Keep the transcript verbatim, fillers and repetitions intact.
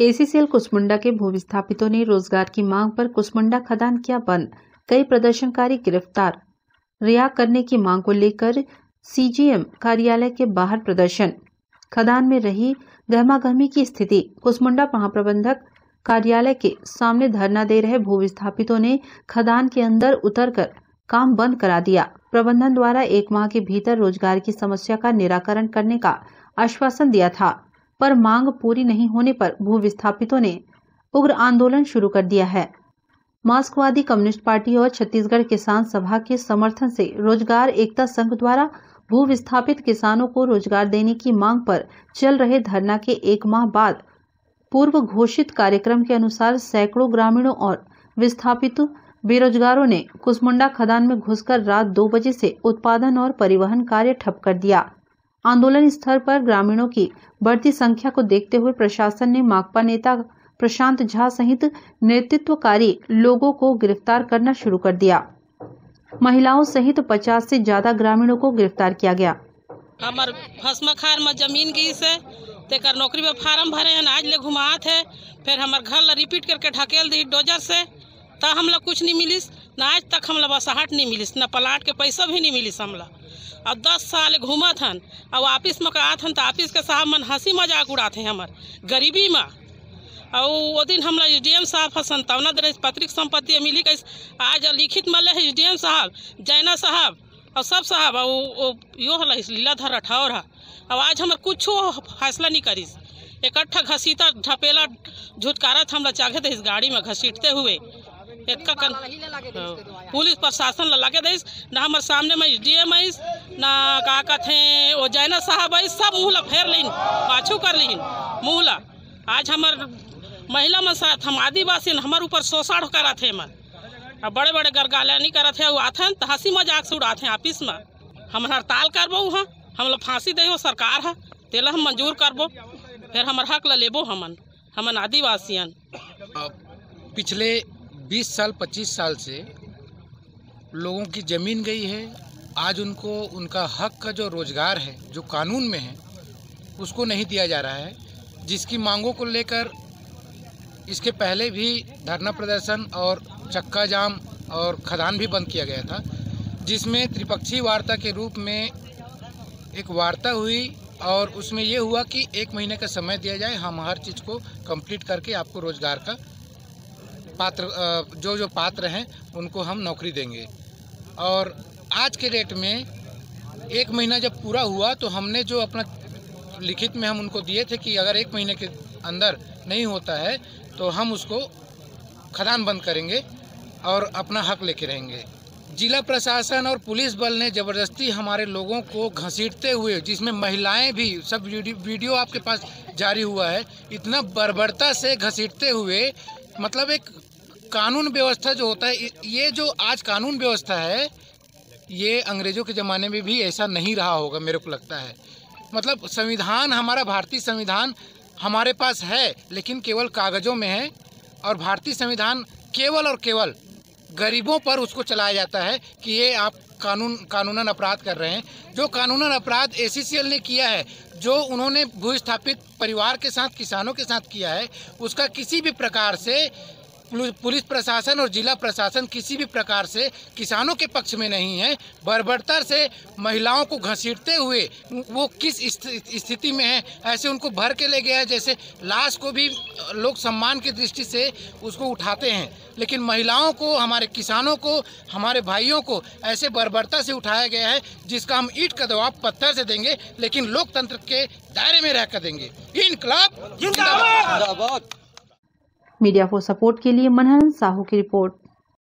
ACCL Kusmunda के भूविस्थापितों ने रोजगार की मांग पर कुसमुंडा खदान किया बंद। कई प्रदर्शनकारी गिरफ्तार। रिहा करने की मांग को लेकर सीजीएम कार्यालय के बाहर प्रदर्शन। खदान में रही गहमागहमी की स्थिति। कुसमुंडा महाप्रबंधक कार्यालय के सामने धरना दे रहे भूविस्थापितों ने खदान के अंदर उतरकर काम बंद करा दिया। प्रबंधन द्वारा एक माह के भीतर रोजगार की समस्या का निराकरण करने का आश्वासन दिया था, पर मांग पूरी नहीं होने पर भूविस्थापितों ने उग्र आंदोलन शुरू कर दिया है। मार्क्सवादी कम्युनिस्ट पार्टी और छत्तीसगढ़ किसान सभा के समर्थन से रोजगार एकता संघ द्वारा भू विस्थापित किसानों को रोजगार देने की मांग पर चल रहे धरना के एक माह बाद पूर्व घोषित कार्यक्रम के अनुसार सैकड़ों ग्रामीणों और विस्थापित बेरोजगारों ने कुसमुंडा खदान में घुसकर रात दो बजे से उत्पादन और परिवहन कार्य ठप कर दिया। आंदोलन स्थल पर ग्रामीणों की बढ़ती संख्या को देखते हुए प्रशासन ने माकपा नेता प्रशांत झा सहित नेतृत्वकारी लोगों को गिरफ्तार करना शुरू कर दिया। महिलाओं सहित पचास से ज्यादा ग्रामीणों को गिरफ्तार किया गया। हमार फसमा खार में जमीन गई से तेकर नौकरी में फार्म भरे हैं, आज ले घुमात है, फिर हमार घर ला रिपीट करके ढकेल दी डोजर से, ता हमला कुछ नहीं मिलिस ना, आज तक हमला बसाहट नहीं मिलिस ना, प्लाट के पैसा भी नहीं मिलिस हमला। अब दस साल घूमत हन, अब ऑफिस में आत हन तो ऑफिस के साहब मन हंसी मजाक उड़ाते हैं हमार गरीबी में। और वो दिन हमला एस डी एम साहब संतावना दे पत्रिक संपत्ति मिली कैसे, आज लिखित मल्ले एस डी एम साहब, जैना साहब और सब साहब और यो हल लीलाधर राठौर है। अब आज हमार कुछ फैसला नहीं करीस, इकट्ठा घसीटा ढपेला झुटकारत हमला चाहे दे इस गाड़ी में घसीटते हुए इतना कर पुलिस प्रशासन ला लगे दे ना, हमारे सामने में एस डी एम आईस ना, का कहते वो जैना साहब आई, सब मुँह ला फेर लीन, पाछू कर लीन मुँह ला। आज हमार महिला मन साथ हम आदिवासी हमारे ऊपर शोषण करा थे मन, अब बड़े बड़े गरगाला नहीं करा थे, वो आते हैं तो हंसी मजाक से उड़ाते हैं ऑफिस में। हम हड़ताल करबो, हाँ हम लोग फांसी दे सरकार है, तेला हम मंजूर करबो, फिर हमार हक ला लेबो हमन हमन आदिवासियन। पिछले बीस साल पच्चीस साल से लोगों की ज़मीन गई है, आज उनको उनका हक का जो रोज़गार है जो कानून में है उसको नहीं दिया जा रहा है, जिसकी मांगों को लेकर इसके पहले भी धरना प्रदर्शन और चक्का जाम और खदान भी बंद किया गया था, जिसमें त्रिपक्षीय वार्ता के रूप में एक वार्ता हुई और उसमें ये हुआ कि एक महीने का समय दिया जाए, हम हर चीज़ को कंप्लीट करके आपको रोज़गार का पात्र जो जो पात्र हैं उनको हम नौकरी देंगे। और आज के डेट में एक महीना जब पूरा हुआ तो हमने जो अपना लिखित में हम उनको दिए थे कि अगर एक महीने के अंदर नहीं होता है तो हम उसको खदान बंद करेंगे और अपना हक लेके रहेंगे। जिला प्रशासन और पुलिस बल ने ज़बरदस्ती हमारे लोगों को घसीटते हुए, जिसमें महिलाएं भी, सब वीडियो आपके पास जारी हुआ है, इतना बर्बरता से घसीटते हुए, मतलब एक कानून व्यवस्था जो होता है, ये जो आज कानून व्यवस्था है ये अंग्रेज़ों के ज़माने में भी ऐसा नहीं रहा होगा मेरे को लगता है। मतलब संविधान, हमारा भारतीय संविधान हमारे पास है लेकिन केवल कागज़ों में है, और भारतीय संविधान केवल और केवल गरीबों पर उसको चलाया जाता है कि ये आप कानून कानूनन अपराध कर रहे हैं। जो कानूनन अपराध एसीसीएल ने किया है, जो उन्होंने भूस्थापित परिवार के साथ, किसानों के साथ किया है, उसका किसी भी प्रकार से पुलिस प्रशासन और जिला प्रशासन किसी भी प्रकार से किसानों के पक्ष में नहीं है। बर्बरता से महिलाओं को घसीटते हुए वो किस स्थिति में है ऐसे उनको भर के ले गया है, जैसे लाश को भी लोग सम्मान की दृष्टि से उसको उठाते हैं, लेकिन महिलाओं को, हमारे किसानों को, हमारे भाइयों को ऐसे बर्बरता से उठाया गया है जिसका हम ईंट का जवाब पत्थर से देंगे, लेकिन लोकतंत्र के दायरे में रहकर देंगे। इनकलाब जिंदाबाद। मीडिया फॉर सपोर्ट के लिए मनहरन साहू की रिपोर्ट।